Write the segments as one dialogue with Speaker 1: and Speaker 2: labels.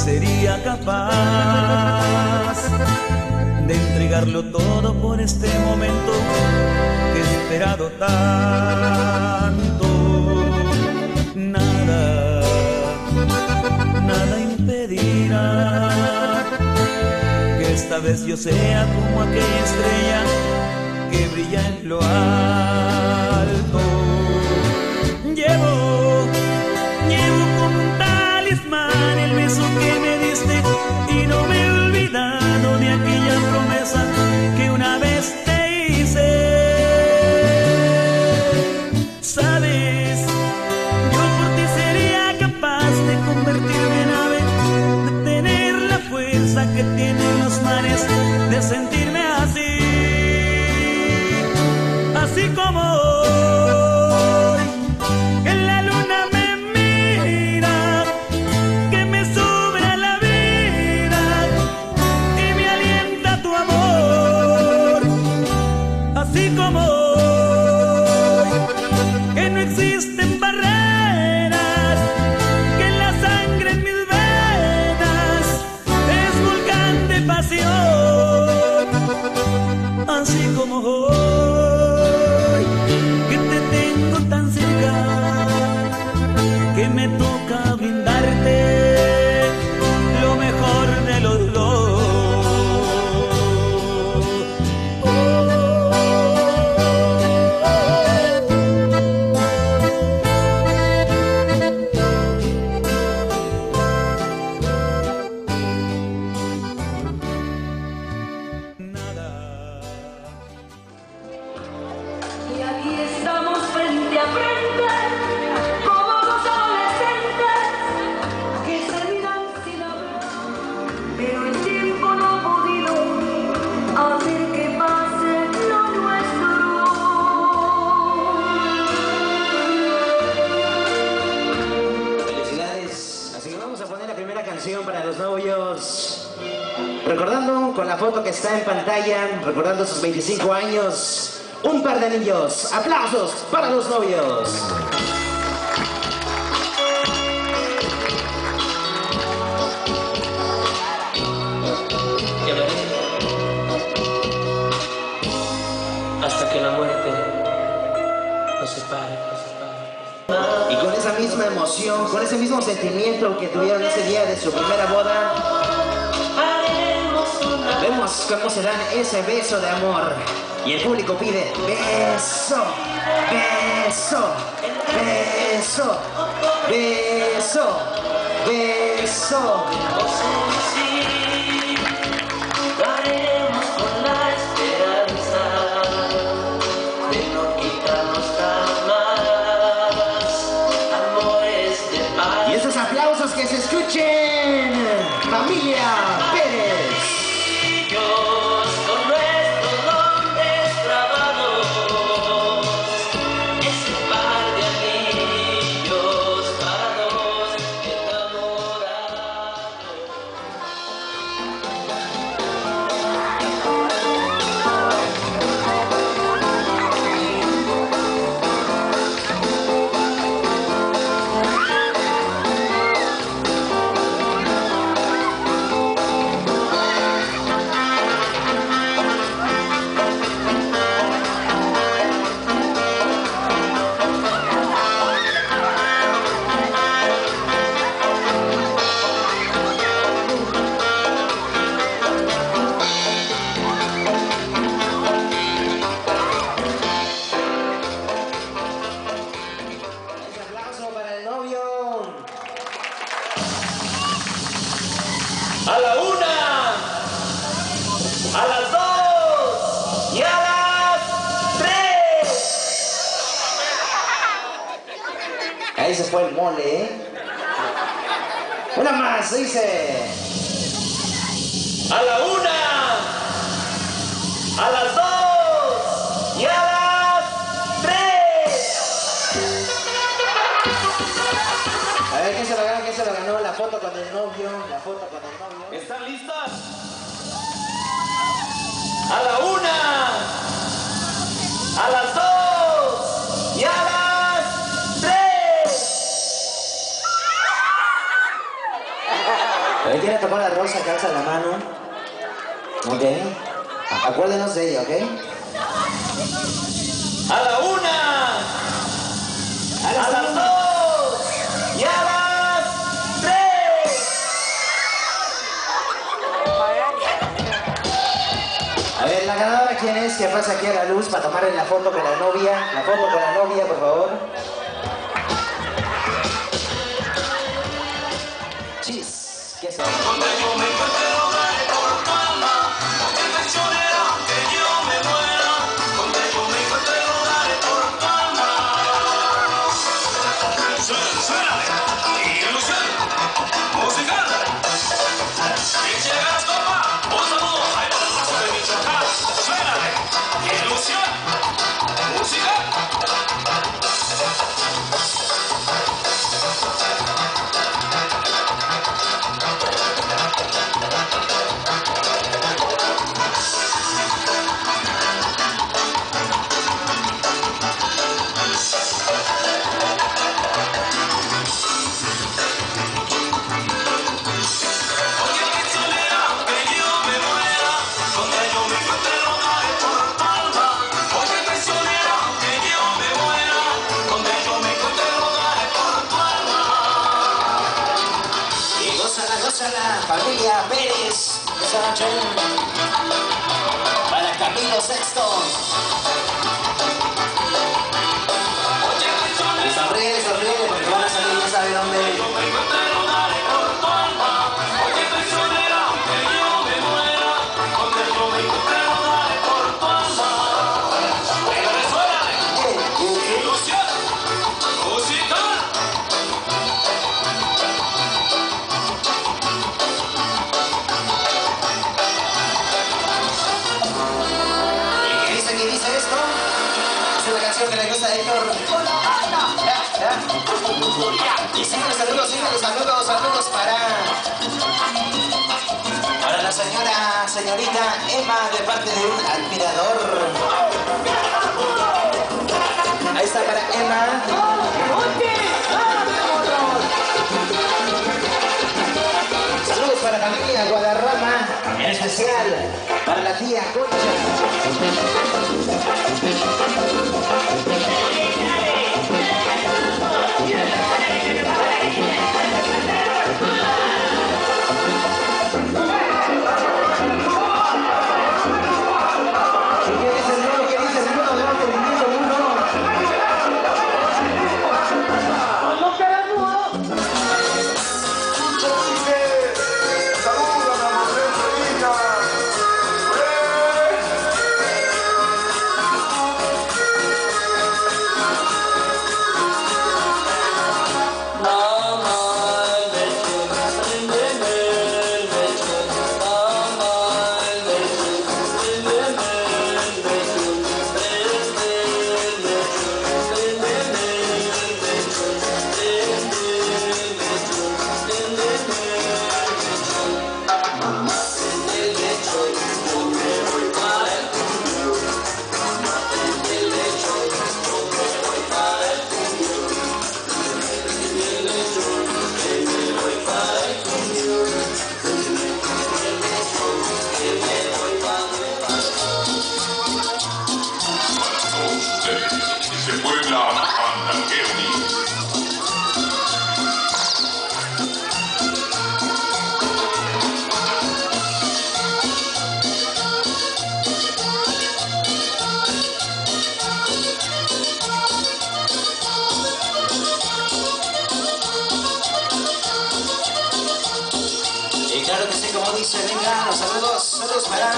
Speaker 1: sería capaz de entregarlo todo por este momento que he esperado tanto. Nada, nada impedirá que esta vez yo sea como aquella estrella que brilla en lo alto. Llevo como un talismán el beso que me diste y no me he olvidado de aquella promesa que una vez te hice. Sabes, yo por ti sería capaz de convertirme en ave, de tener la fuerza que tienen los mares, de sentirme así, así como hoy, que la luna me mira, que me sobra la vida y me alienta tu amor, así como hoy, que no existen barreras, que la sangre en mis venas es volcán de pasión, así como hoy, que te tengo tan cerca, que me toca brindarte lo mejor de los dos. Nada.
Speaker 2: Y aquí estamos frente a frente, como dos adolescentes que se miran sin hablar, pero el tiempo no ha podido hacer que pase lo nuestro.
Speaker 3: Felicidades. Así que vamos a poner la primera canción para los novios. Recordando con la foto que está en pantalla, recordando sus 25 años. Un par de anillos. Aplausos para los novios.
Speaker 4: Llevaré hasta que la muerte nos separe, nos separe.
Speaker 3: Y con esa misma emoción, con ese mismo sentimiento que tuvieron ese día de su primera boda, vemos cómo se dan ese beso de amor. Y el público pide beso, beso, beso, beso, beso.
Speaker 4: Lo haremos con la esperanza de no quitarnos jamás amores de paz.
Speaker 3: Y esos aplausos que se escuchen, familia Pérez.
Speaker 4: Con nuestros nombres grabados, ese par de anillos para dos enamorados.
Speaker 3: Ese aplauso para el novio.
Speaker 4: A la una, a las dos y a las tres.
Speaker 3: Ahí se fue el mole, ¿eh? Una más, dice.
Speaker 4: A la una, a las dos y a las tres.
Speaker 3: A ver, ¿quién se lo ganó? ¿Quién se lo ganó? La foto con el novio, la foto con el novio.
Speaker 4: ¿Están listas? A la una, a las dos y a las tres.
Speaker 3: ver, ¿quiere tomar la rosa? Calza la mano. Ok. Acuérdenos de ella, ¿ok?
Speaker 4: A la 1, a las 2 y a las 3.
Speaker 3: A ver, la ganadora, ¿quién es? Que pasa aquí a la luz para tomarle la foto con la novia. La foto con la novia, por favor. Chis. ¿Qué es eso?
Speaker 1: Donde yo me encuentre lo daré por tu alma, porque traicionera que yo me muera. Donde yo me encuentre lo daré por tu alma. Suena, ilusión musical. Y llegas, compa, un saludo ahí para el raza de Michoacán. Suena, ilusión musical.
Speaker 3: Familia Pérez, esta noche para Camilo Sexto. Y sonríe, porque van a salir, ya sabe dónde. Que le gusta a Héctor. Y síganle saludos para la señorita Emma de parte de un admirador. Ahí está para Emma. Saludos para la familia Guadarrama, en especial para la tía Concha. Claro que sí, como dice, venga, los saludos para...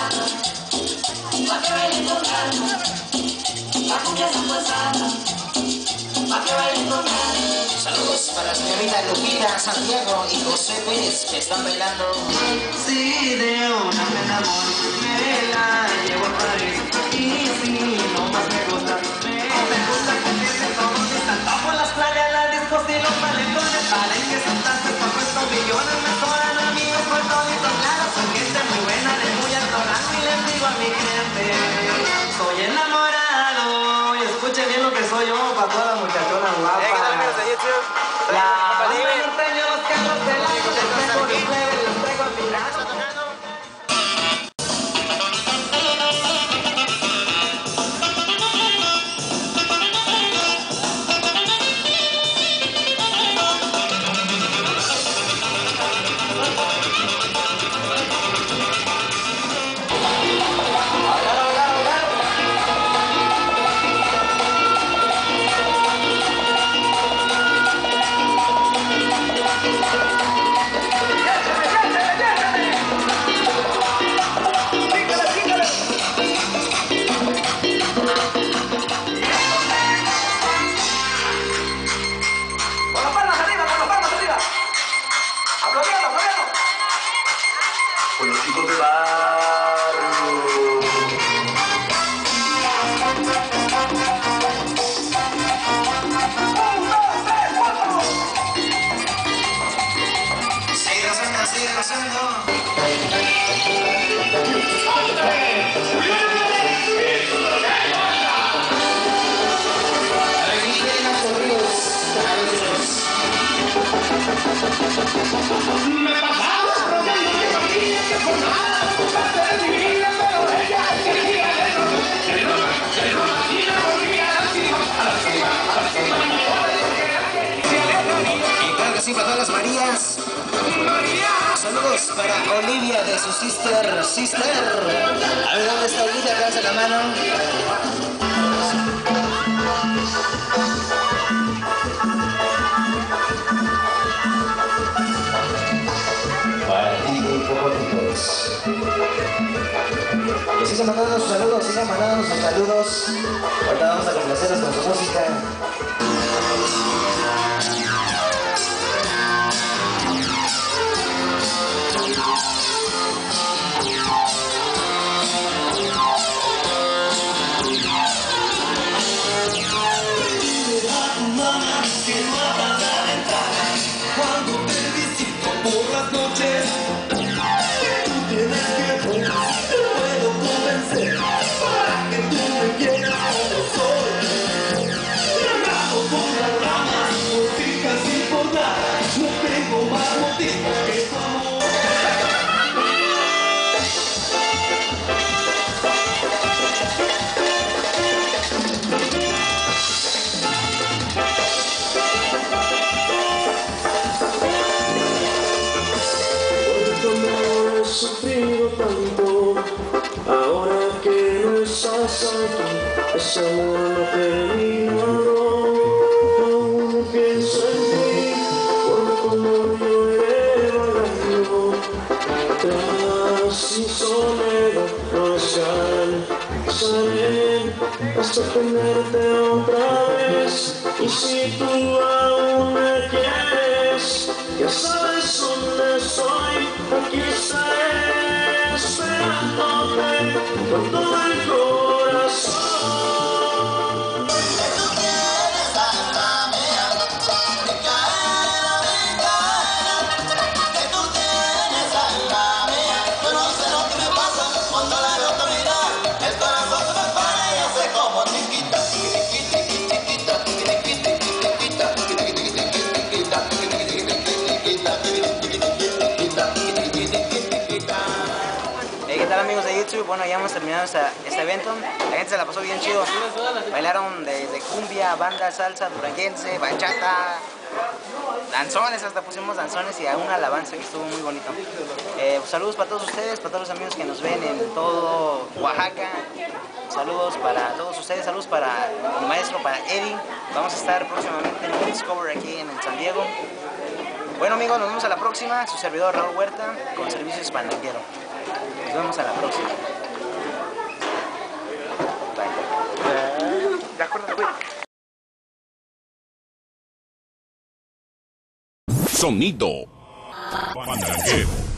Speaker 3: Saludos para la señorita Lupita Santiago y José Pérez, que están bailando.
Speaker 1: Si de una me enamoro, me la llevo a París. Y si no más me gusta que piensen todos mis antojos, las playas, las discos y los malentones. Palenques, santantes, por estos millones me sobran amigos por toditos lados. Son gente muy buena, de muy alto rango, y les digo a mi gente, soy enamorado. Y escuchen bien lo que soy yo para todas las muchachonas guapas.
Speaker 5: ¿Qué tal, amigos de YouTube?
Speaker 1: La banda norteña, los carros de la
Speaker 4: aplaudiendo, aplaudiendo. Con los chicos de barrio.
Speaker 3: Sigue gozando.
Speaker 5: Me pasaba rodeando mi familia que por nada parte de mi vida, pero ella quería
Speaker 3: Y claro que sí, para todas las Marías. Saludos para Olivia de su sister. A ver, ¿dónde está Olivia? Acá hace la mano. Para ti, hipócritas. Y sigan mandando sus saludos, sigan mandando sus saludos. Ahorita vamos a complacerlos con su música.
Speaker 5: cuando te visito por las noches. Tú tienes que ver, te puedo convencer para que tú me quieras como soy. Tragado por las ramas, por fijas y por nada, no tengo más motivos que tu amor.
Speaker 6: Sufrido tanto, ahora que no estás aquí, ese amor no terminado. Aún pienso en ti, porque como yo iré vagando, tras mi soledad no descansaré hasta tenerte otra vez. Y si tú aún me quieres, ya sabes dónde estoy, aquí estaré esperándote con todo el corazón.
Speaker 7: Que tú tienes alma mía, de cara, que tú tienes alma mía. Yo no sé lo que me pasa cuando la veo caminar, el corazón se me para y hace como chiquita, chiquita, chiquita, chiquita, chiquita, chiquita,
Speaker 3: ¿Qué tal, amigos de YouTube? Bueno, ya hemos terminado este evento. La gente se la pasó bien chido. Bailaron desde cumbia, banda, salsa, duranguense, bachata, danzones, hasta pusimos danzones y a una alabanza que estuvo muy bonito. Saludos para todos ustedes, para todos los amigos que nos ven en todo Oaxaca. Saludos para todos ustedes, saludos para mi maestro, para Eddie. Vamos a estar próximamente en un Discover aquí en San Diego. Bueno, amigos, nos vemos a la próxima. Su servidor Raúl Huerta con Servicios Pandanguero. Nos vemos a la próxima. Bye. De acuerdo, güey.
Speaker 8: Sonido Pandanguero.